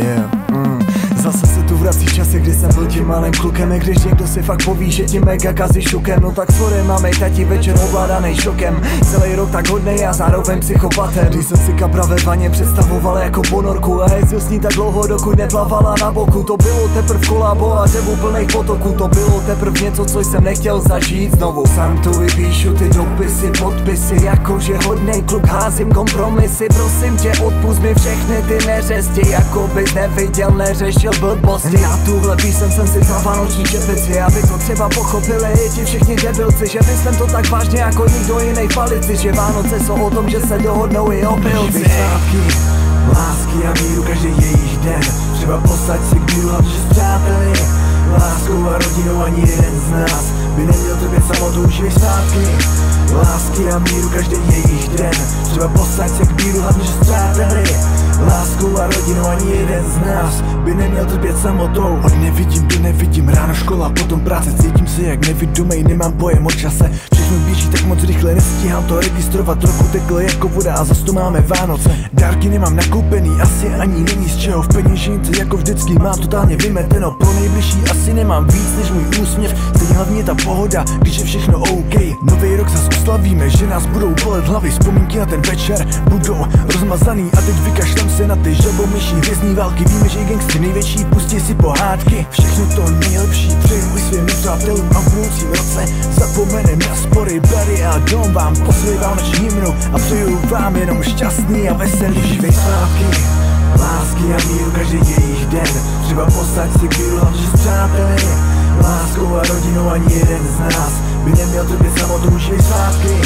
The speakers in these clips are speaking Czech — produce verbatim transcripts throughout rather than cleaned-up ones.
Yeah, mm. Zase se tu vrací časy, kdy jsem byl tím malým klukem. I když někdo si fakt poví, že tím mega kazí šukem, no tak sorry, máme tati večer ovládanej šokem. Celý rok tak hodnej a zároveň psychopatem. Když jsem si kapra ve vaně představoval jako ponorku a jezdil s ní tak dlouho, dokud neplavala na boku. To bylo teprv kolabo a řevu plnej potoků. To bylo teprv něco, co jsem nechtěl zažít znovu. Sám tu vypíšu ty dopisy, podpisy, jakože hodnej kluk házím kompromisy. Prosím tě, odpust mi všechny ty neřesti, jako bys neviděl, neřešil blbosti. Na tuhle písem jsem si vzal vánoční čepici, aby to třeba pochopili i ti všichni debilci, že myslím to tak vážně jako nikdo jiný v palici, že Vánoce jsou o tom, že se dohodnou i opilci. Svátky, lásky a míru každý jejich den, třeba posaď si k míru, hlavně s přáteli. Láskou a rodinou ani jeden z nás by neměl trpět samotou, živej svátky. Lásky a míru každý jejich den, třeba posaď se k míru, hlavně s přáteli. Láskou a rodinou ani jeden z nás by neměl trpět samotou. Od nevidím do nevidím, ráno škola, potom práce, cítím se jak nevidomej, nemám pojem o čase. Všechno běží tak moc rychle, nestíhám to registrovat, roku teklo jako voda a zas tu máme Vánoce. Dárky nemám nakoupený, asi ani není z čeho, v peněžence jako vždycky mám totálně vymeteno. Pro nejbližší asi nemám víc než můj úsměv, stejně hlavně ta pohoda, když je všechno OK. Nový rok zas oslavíme, že nás budou bolet hlavy, vzpomínky na ten večer budou rozmazaný a teď vykašlem se na ty žabomyší hvězdní války. Víme, že gangstři největší, pustí si pohádky. Všechno to nejlepší přeju i svým přátelům a v budoucím roce zapomenem na spory, bery a dom vám posvěj vánoční hymnu a přeju vám jenom šťastný a veselý živej svátky. Lásky a míru každý jejich den, třeba posaď si k míru, hlavně s přáteli. Láskou a rodinou ani jeden z nás by neměl trpět samotou, živej svátky.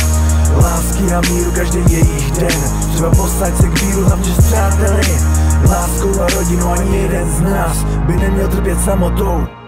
Lásky a míru každý jejich den, třeba posaď se k míru, hlavně s přáteli. Láskou a rodinou ani jeden z nás by neměl trpět samotou.